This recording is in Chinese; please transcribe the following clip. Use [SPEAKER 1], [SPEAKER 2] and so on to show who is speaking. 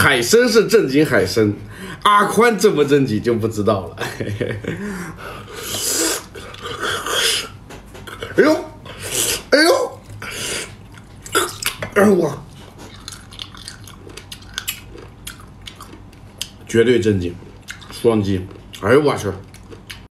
[SPEAKER 1] 海参是正经海参，阿宽正不正经就不知道了。哎呦，哎呦，哎我，绝对正经，双击，哎呦我去！